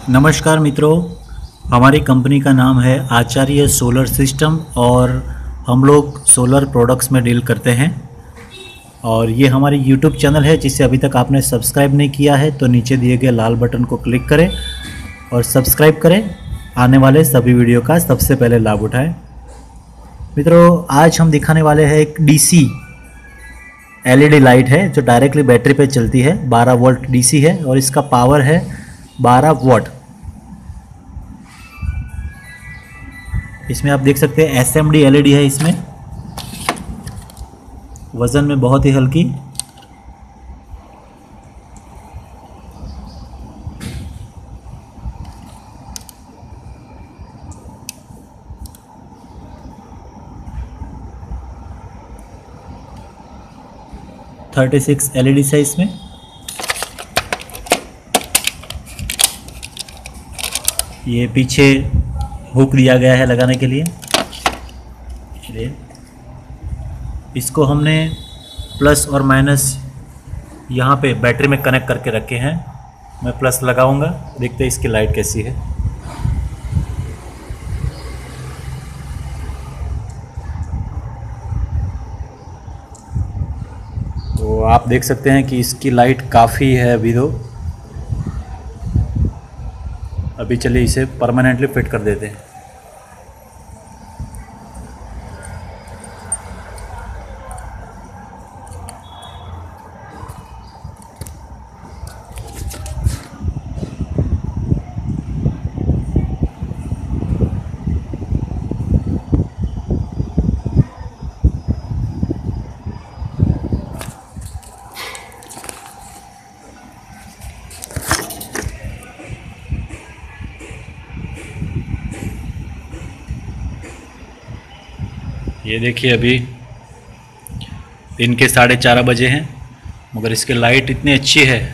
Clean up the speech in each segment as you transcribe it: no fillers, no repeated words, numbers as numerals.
नमस्कार मित्रों, हमारी कंपनी का नाम है आचार्य सोलर सिस्टम और हम लोग सोलर प्रोडक्ट्स में डील करते हैं। और ये हमारी यूट्यूब चैनल है, जिसे अभी तक आपने सब्सक्राइब नहीं किया है तो नीचे दिए गए लाल बटन को क्लिक करें और सब्सक्राइब करें। आने वाले सभी वीडियो का सबसे पहले लाभ उठाएं। मित्रों, आज हम दिखाने वाले हैं एक डीसी एलईडी लाइट है जो डायरेक्टली बैटरी पे चलती है। 12 वोल्ट डीसी है और इसका पावर है 12 वॉट। इसमें आप देख सकते हैं एसएमडी एलईडी है। इसमें वजन में बहुत ही हल्की। (36) एलईडी है इसमें। ये पीछे हुक दिया गया है लगाने के लिए। इसको हमने प्लस और माइनस यहाँ पे बैटरी में कनेक्ट करके रखे हैं। मैं प्लस लगाऊंगा, देखते हैं इसकी लाइट कैसी है। तो आप देख सकते हैं कि इसकी लाइट काफ़ी है अभी तो। अभी चलिए इसे परमानेंटली फिट कर देते हैं। ये देखिए, अभी दिन के 4:30 बजे हैं, मगर इसकी लाइट इतनी अच्छी है।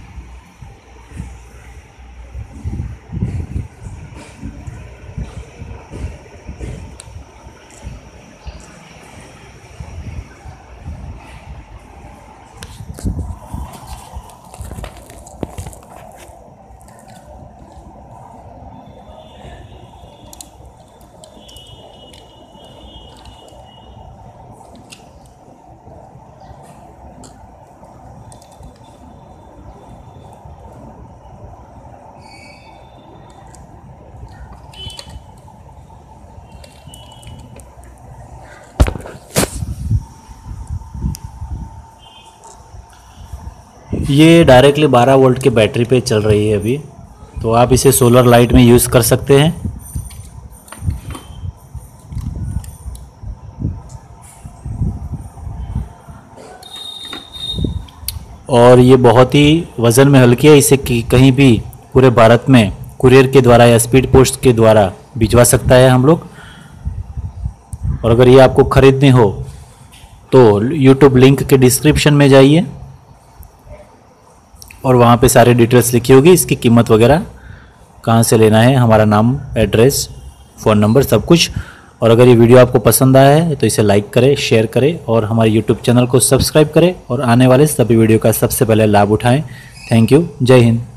ये डायरेक्टली 12 वोल्ट के बैटरी पे चल रही है अभी, तो आप इसे सोलर लाइट में यूज़ कर सकते हैं। और ये बहुत ही वज़न में हल्की है। इसे कहीं भी पूरे भारत में कुरियर के द्वारा या स्पीड पोस्ट के द्वारा भिजवा सकता है हम लोग। और अगर ये आपको ख़रीदनी हो तो यूट्यूब लिंक के डिस्क्रिप्शन में जाइए और वहाँ पे सारे डिटेल्स लिखी होगी, इसकी कीमत वगैरह, कहाँ से लेना है, हमारा नाम, एड्रेस, फ़ोन नंबर, सब कुछ। और अगर ये वीडियो आपको पसंद आया है तो इसे लाइक करें, शेयर करें और हमारे यूट्यूब चैनल को सब्सक्राइब करें और आने वाले सभी वीडियो का सबसे पहले लाभ उठाएं। Thank you. जय हिंद।